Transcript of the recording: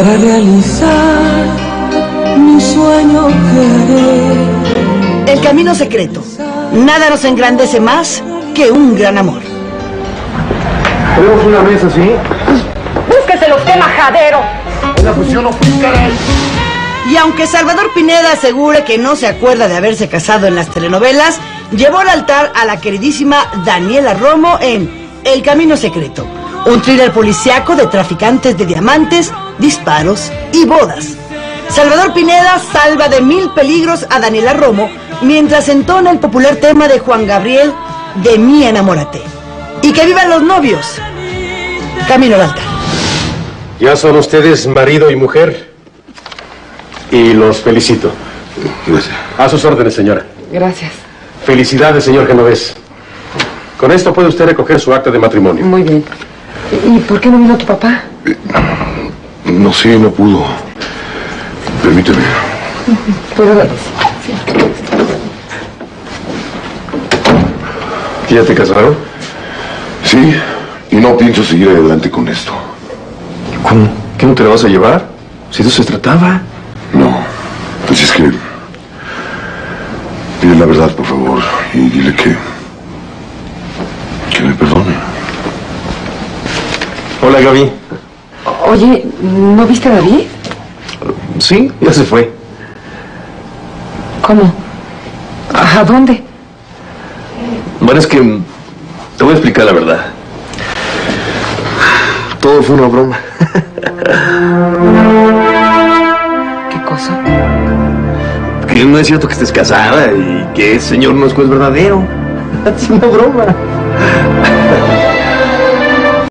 para realizar mi sueño que... El camino secreto. Nada nos engrandece más que un gran amor. ¿Tenemos una mesa, sí? ¡Búsquese usted, majadero! En la fusión no fui, caray. Y aunque Salvador Pineda asegure que no se acuerda de haberse casado en las telenovelas, llevó al altar a la queridísima Daniela Romo en El Camino Secreto, un thriller policíaco de traficantes de diamantes, disparos y bodas. Salvador Pineda salva de 1000 peligros a Daniela Romo mientras entona el popular tema de Juan Gabriel, De mí enamórate. ¡Y que vivan los novios! Camino al altar. Ya son ustedes marido y mujer. Y los felicito. Gracias. A sus órdenes, señora. Gracias. Felicidades, señor Genovés. Con esto puede usted recoger su acta de matrimonio. Muy bien. ¿Y por qué no vino tu papá? No sé, no pudo. Permíteme. Pero... ¿Ya te casaron? Sí, y no pienso seguir adelante con esto. ¿Cómo? ¿Qué no te la vas a llevar? Si de eso se trataba. No, pues es que... Dile la verdad, por favor, y dile que me perdone. Hola, Gaby. Oye, ¿no viste a David? Sí, ya se fue. ¿Cómo? ¿A dónde? Bueno, es que te voy a explicar la verdad. Todo fue una broma. ¿Qué cosa? Que no es cierto que estés casada y que ese señor no es verdadero. Es una broma.